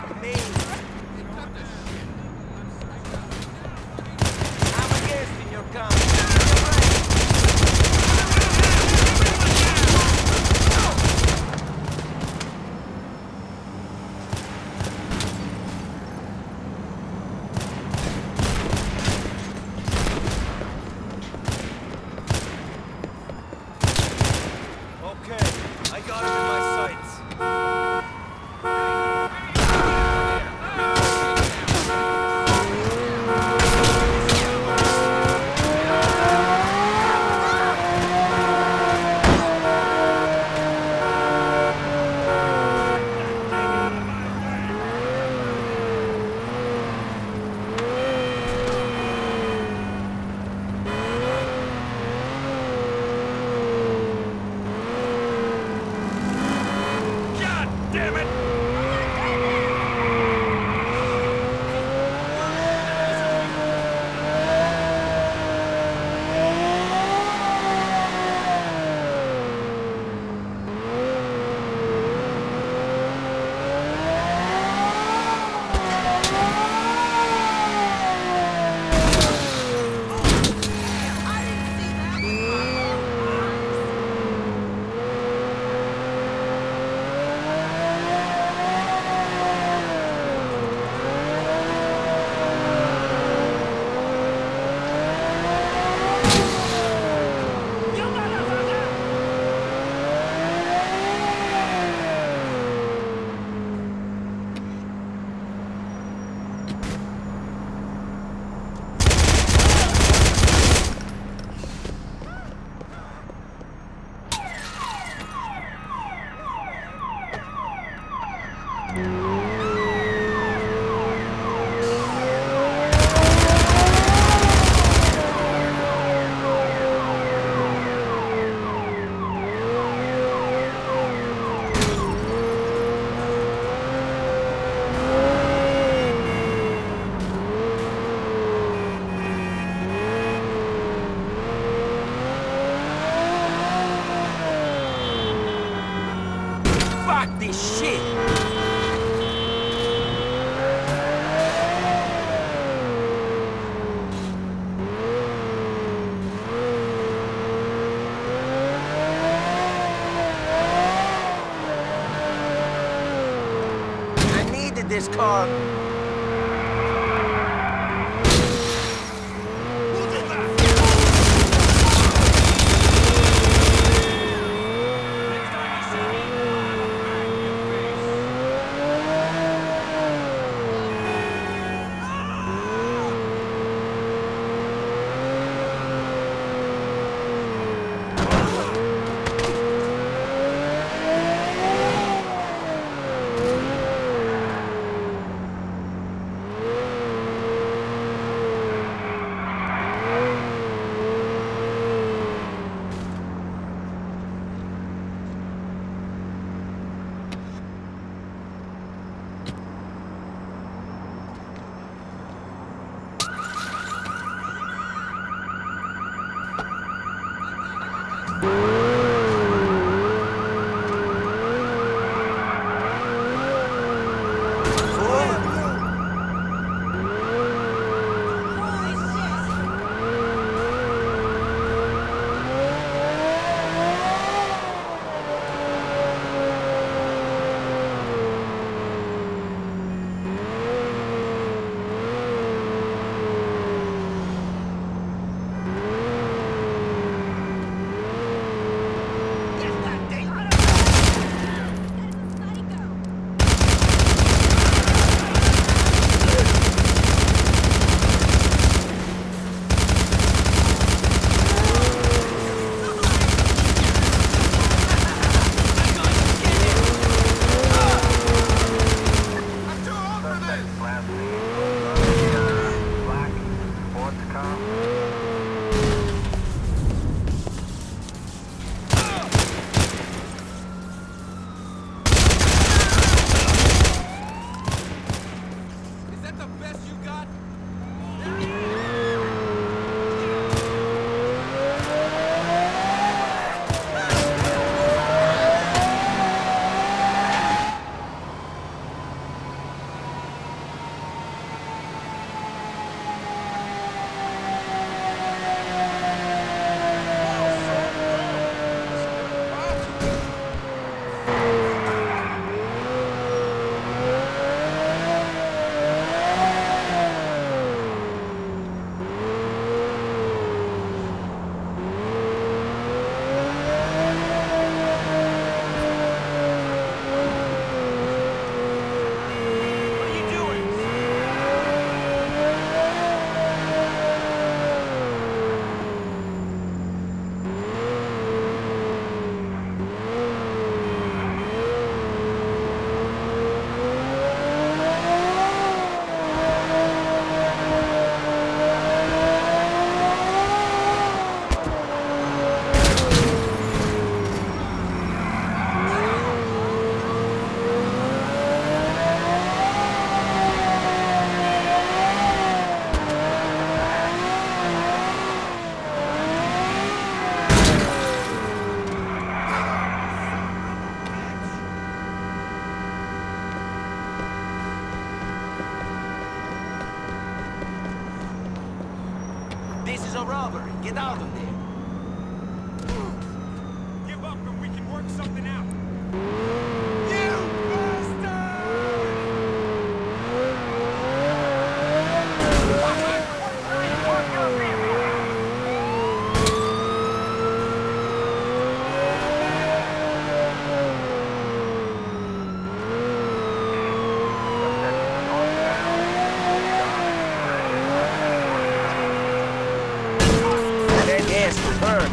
Me. I'm a guest in your country. Okay, I got him in my sights. Damn it! Fuck this shit! I needed this car. a robbery. Get out of there. Give up and we can work something out. You bastard! That ass will burn.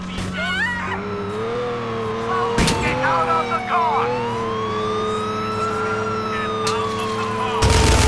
Get out of the car! Get out of the car!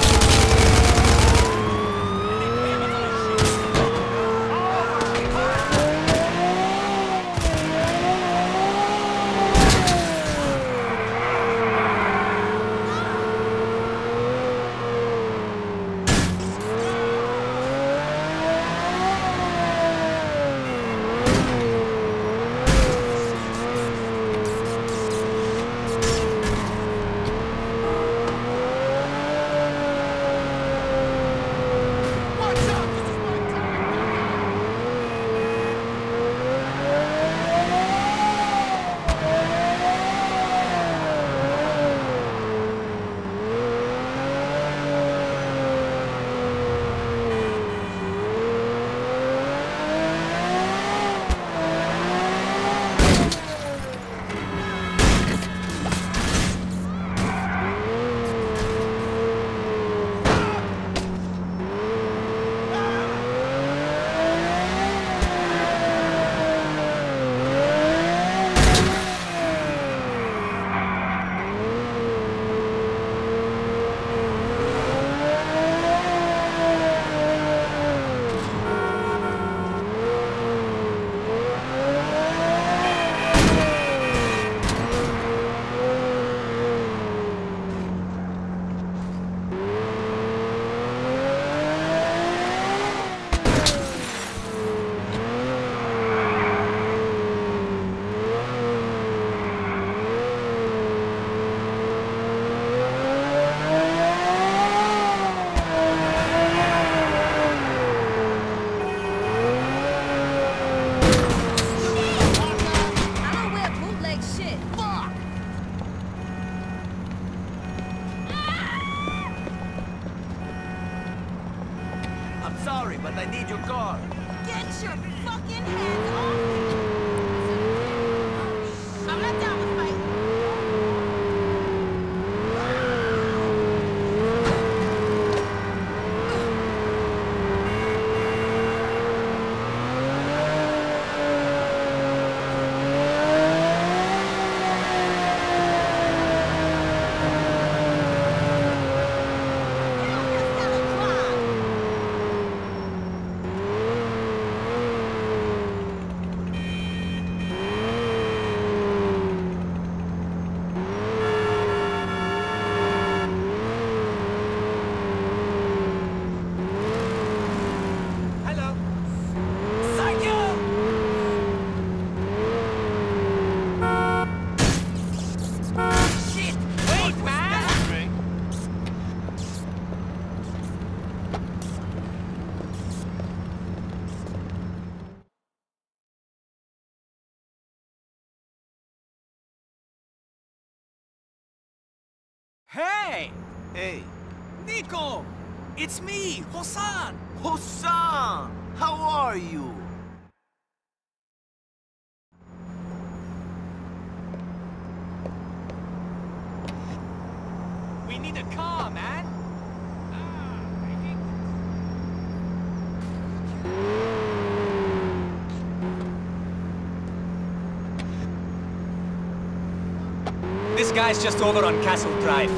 I'm sorry, but I need your car. Get your fucking hands off me! I'm not down with fighting. Hello. Shit! Wait, man! Hey! Hey, Nico! It's me, Hosan! Hosan! How are you? We need a car, man! This guy's just over on Castle Drive.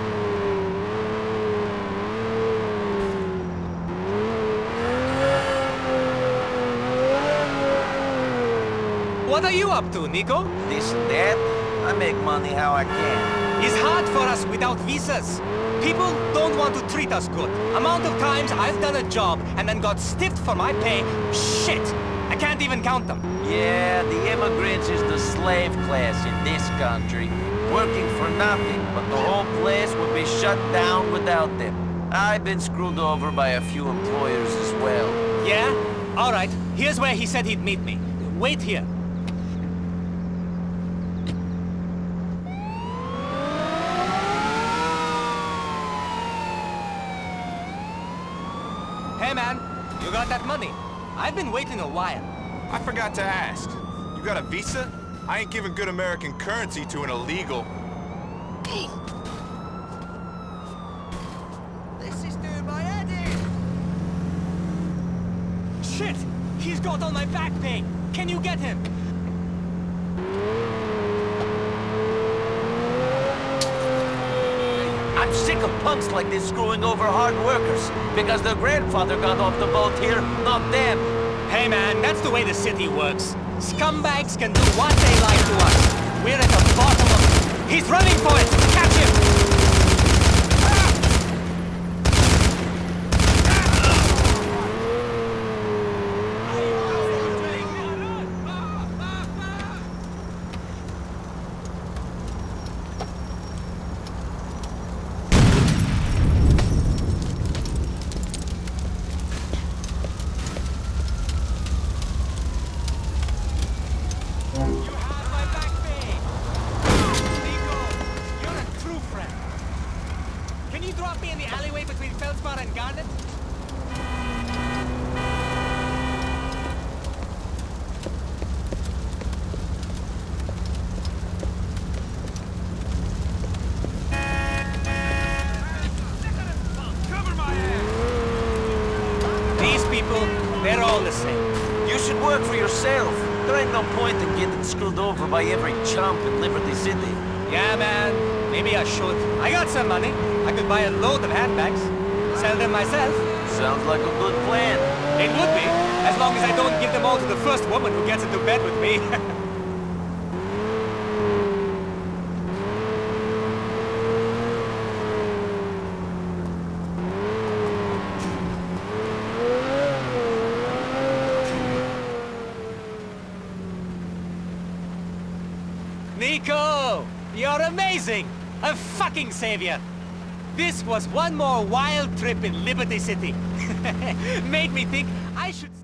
What are you up to, Nico? This and that. I make money how I can. It's hard for us without visas. People don't want to treat us good. Amount of times I've done a job and then got stiffed for my pay. Shit! I can't even count them. Yeah, the immigrants is the slave class in this country. Working for nothing, but the whole place would be shut down without them. I've been screwed over by a few employers as well. Yeah? All right, here's where he said he'd meet me. Wait here. Hey man, you got that money? I've been waiting a while. I forgot to ask. You got a visa? I ain't giving good American currency to an illegal. This is doing my head in! Shit! He's got all my back pay! Can you get him? I'm sick of punks like this screwing over hard workers because their grandfather got off the boat here, not them. Hey man, that's the way the city works. Scumbags can do what they like to us. We're at the bottom of it. He's running for it! Catch him! Can you drop me in the alleyway between Feldspar and Garnet? Cover my ass! These people, they're all the same. You should work for yourself. There ain't no point in getting screwed over by every chump in Liberty City. Yeah, man. Maybe I should. I got some money. I could buy a load of handbags. Sell them myself. Sounds like a good plan. It would be, as long as I don't give them all to the first woman who gets into bed with me. Nico! You're amazing! A fucking savior! This was one more wild trip in Liberty City. Made me think I should...